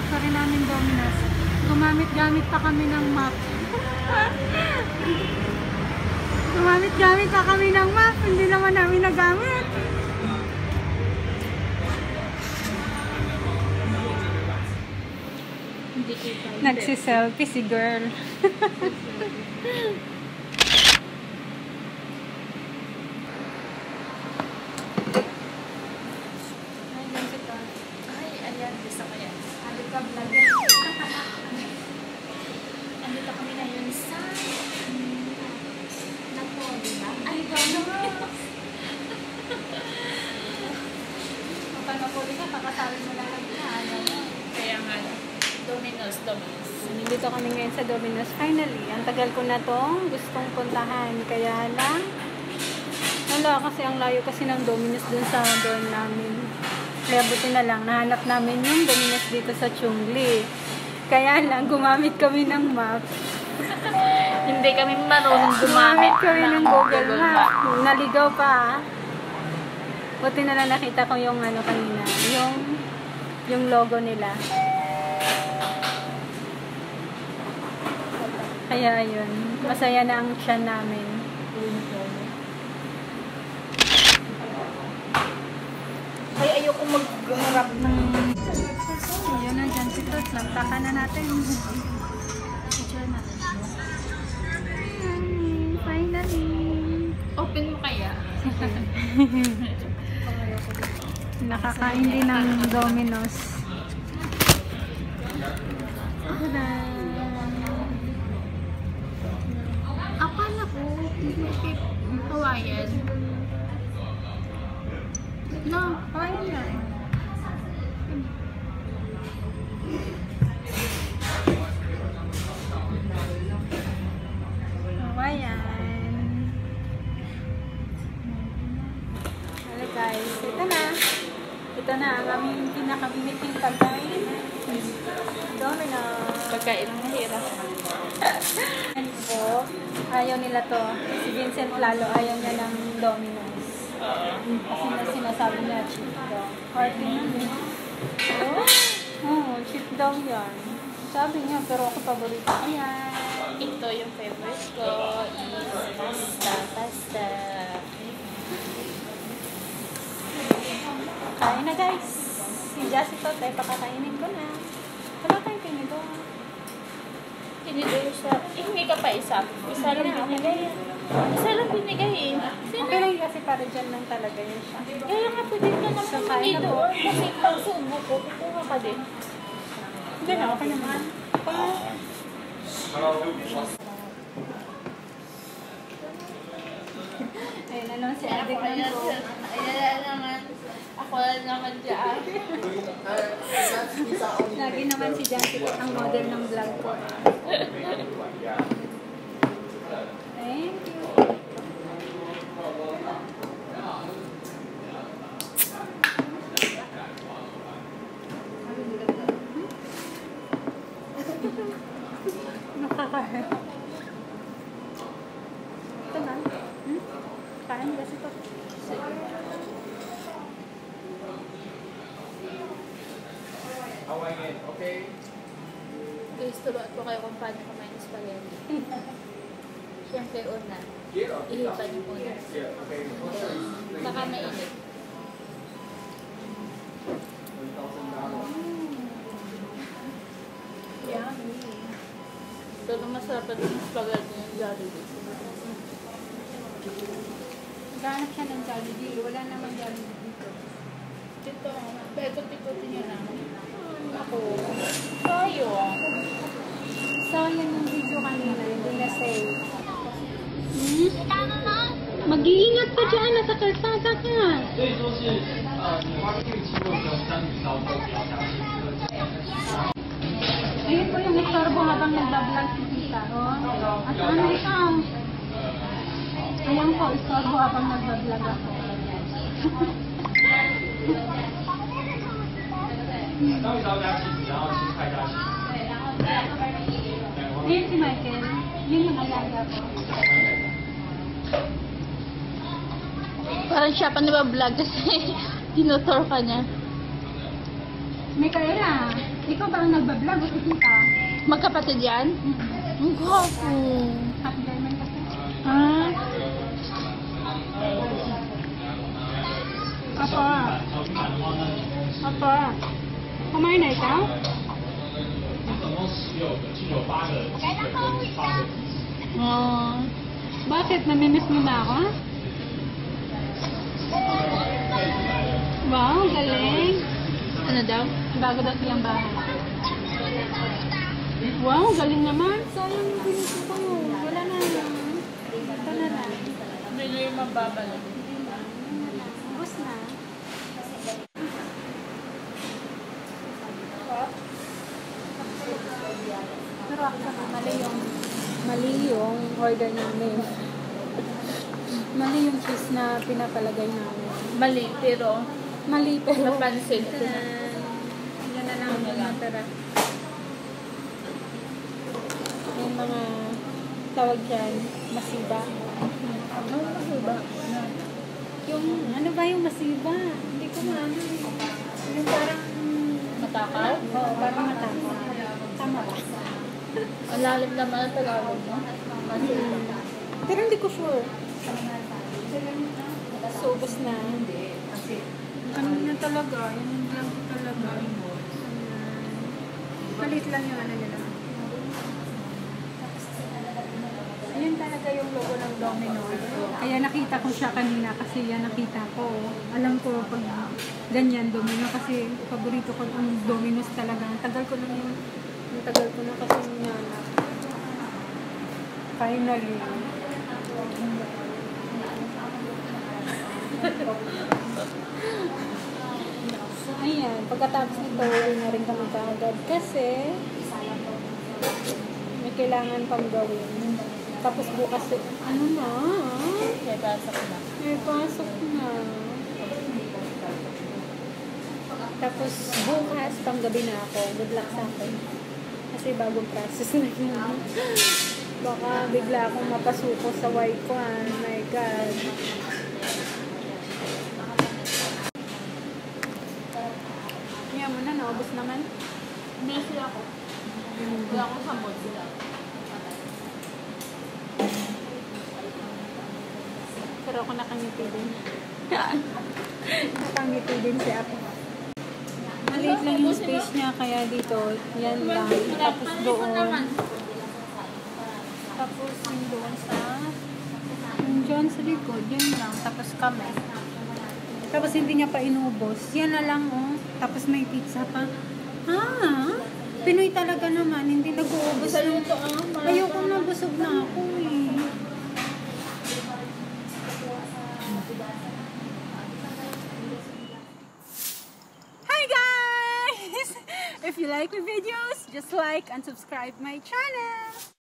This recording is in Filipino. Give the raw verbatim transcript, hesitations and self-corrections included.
factory namin Domino's. Gumamit-gamit pa kami ng map. Gumamit-gamit pa kami ng map. Hindi naman namin nagamit. Nagsiselfie si girl. Ay, ayan. Gusto ko yan. Alit ka vlog. Andito kami ngayon sa Napo, diba? Ay, Kapag napuli ka, kakasali mo lang na. kaya nga. Domino's, Domino's. Nandito kami ngayon sa Domino's. Finally, ang tagal ko na tong gustong puntahan. Kaya lang, wala kasi ang layo kasi ng Domino's dun sa dorm namin. Kaya buti na lang, nahanap namin yung Domino's dito sa Chungli. Kaya lang, gumamit kami ng map. Hindi kami marunong Gumamit gumamit kami ng Google Map. Naligaw pa. Buti na lang nakita ko yung ano kanina, yung yung logo nila. Kaya yun, masaya na ang tiyan namin. Ay, ayoko magharap ng... Yun na dyan si Tots. Nagtaka na natin. Picture natin. Finally. Open mo kaya? Nakakain din ng Domino's. Akala ko, cake Hawaiian. No, Hawaiian yan. Hawaiian. Hello guys, ito na. Ito na ang aming pinakabiniting pagkain. Domino's. pagkain ng mahirap. And po, ayaw nila to. Si Vincent lalo ayaw niya ng Domino's. Kasi na sinasabi niya, cheap daw. Party na din. Oh, oh, cheap daw yan. Sabi niya, pero ako paborito ko yan. Ito yung favorite ko is pasta, pasta. Kain na guys. Si Jassy to, tayo pakakainin ko na. Wala tayong tinidor. Tinidor siya. Eh, hindi ka pa isa. Isa lang binigay. Isa lang binigay eh. Sino? Okay lang kasi para dyan lang talaga yun siya. Kaya nga pwede ka naman So, kain na po. tinidor. Kasi pag subo ko, kukuha ka din. Hindi na, okay naman. Ayun, ano si Adik na po. Ayan naman. Ako lang naman dyan. Lagi naman si Jassy po ang model ng vlog ko. Thank you. Nakakain. Ito na. Hmm? Kain kasi ito. Hawaiian, okay? Guys, turuan ko kayo kung paano kumain ng spaghetti. Siyempre, una. Ihipan yung una. Saka mainit. Yummy. Pero masarap ito yung spaghetti ng Jollibee. Ganap siya ng Jollibee. Wala namang Jollibee dito. Ito, paikot-ikot niya na. Ako. Sayang. Sayang yung video kanina. Hindi na save. Hmm? Mag-iingat ka dyan. Nasa kalsada ka. Ayun po yung istorbo habang nagbablog si Tita. Oh. At ano ikaw? Ayan po, istorbo habang nagbablog ako. Ayun si Michael. Yun yung alaga ko. Parang siya pa nabablog kasi tinutor ka niya. Michaela. Ikaw ba ang nagbablog o si tita? Magkapatid yan? Ang gwapo. Half German kasi. Ah? Apa? Apa? Kumain na ikaw? Oh. Bakit? Namimiss mo na ako? Wow, galing. Ano daw? Bago daw siyang bahay. Wow, galing naman. Sayang yung binito ko. Wala na. Ito na lang. Hindi na yung mababalik. Ubus na. Pero actually, mali yung mali yung order namin. Mali yung cheese na pinapalagay namin. Mali, pero Mali pero napansin ko na. yan na lang ang natira. Yung mga tawag dyan, masiba. Ano ba ba? Yung, ano ba yung masiba? Hindi ko maano eh. Yung parang, Matakaw? oo, parang matama. Tama ba? Ang lalim naman ang Tagalog, no? Kasi, Pero hindi ko sure. So, ubos na. Ano na talaga? Yan yung lang ko talaga. Malit lang yung ano nila. Ayun talaga yung logo ng Domino's. Kaya nakita ko siya kanina kasi yan nakita ko. Alam ko pag ganyan Domino kasi paborito ko ang Domino's talaga. Ang tagal ko na yung ang tagal ko na kasi nanap. Finally. Ayan, pagkatapos nito, uwi na rin kami kaagad kasi may kailangan pang gawin. Tapos bukas, ano na? may pasok na. May pasok na. Tapos bukas, panggabi na ako. Good luck sa akin. Kasi bagong process na yun. Baka bigla akong mapasuko sa white ko. Ah. My God. Kaya mo na, naubos naman. Busy ako. Wala akong samod sila. Pero ako nakangiti din. Nakangiti din si Apo. Maliit lang yung space niya, kaya dito, yan lang. Tapos doon. Tapos yung doon sa, yung dyan sa likod, yan lang. Tapos kami. Tapos hindi niya pa inubos. Yan na lang, oh. Tapos may pizza pa. Ah, Pinoy talaga naman. Hindi nag-uubos. Ayoko na, busog na ako eh. Hi guys! If you like my videos, just like and subscribe my channel.